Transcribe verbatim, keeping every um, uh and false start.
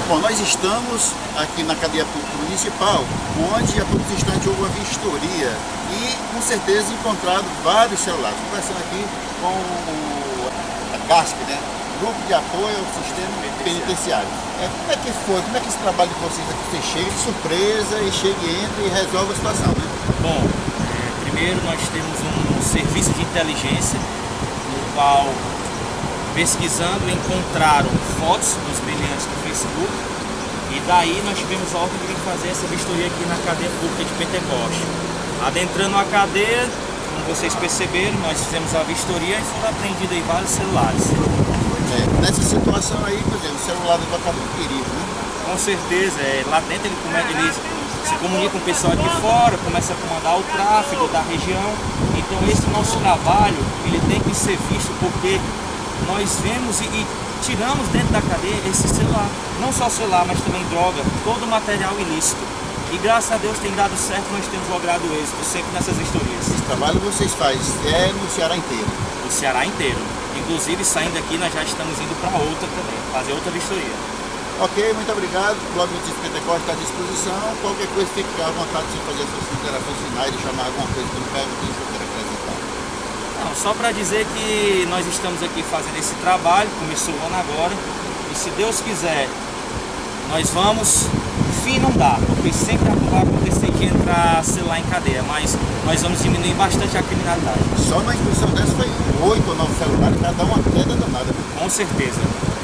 Bom, nós estamos aqui na cadeia pública municipal, onde há poucos instantes houve uma vistoria e, com certeza, encontrado vários celulares. Conversando aqui com o, a GASP, né? Grupo de Apoio ao Sistema Penitenciário. É, como é que foi? Como é que esse trabalho de vocês aqui? Você chega de surpresa e chega e entra e resolve a situação, né? Bom, é, primeiro nós temos um serviço de inteligência no qual, pesquisando, encontraram fotos dos meliantes no Facebook e daí nós tivemos a ordem de fazer essa vistoria aqui na cadeia pública de Pentecoste. Adentrando a cadeia, como vocês perceberam, nós fizemos a vistoria e foram apreendidos aí vários celulares. É, nessa situação aí, por exemplo, o celular vai estar muito perigo, né? Com certeza, é, lá dentro ele, ele se comunica com o pessoal aqui fora, começa a comandar o tráfego da região. Então esse nosso trabalho, ele tem que ser visto porque nós vemos e, e tiramos dentro da cadeia esse celular. Não só celular, mas também droga, todo o material ilícito. E graças a Deus tem dado certo, nós temos logrado êxito sempre nessas vistorias. Esse trabalho vocês fazem é no Ceará inteiro? No Ceará inteiro. Inclusive saindo aqui nós já estamos indo para outra também, fazer outra vistoria. Ok, muito obrigado. O Blog Notícias Pentecoste está à disposição. Qualquer coisa fique à vontade de fazer as suas considerações finais, de chamar alguma coisa que não pergunte que eu quero apresentar. Não, só para dizer que nós estamos aqui fazendo esse trabalho, começou o ano agora, e se Deus quiser, nós vamos, fim não dá, porque sempre vai acontecer de entrar celular em cadeia, mas nós vamos diminuir bastante a criminalidade. Só na instrução dessa foi oito ou nove celulares, cada uma queda danada. Com certeza.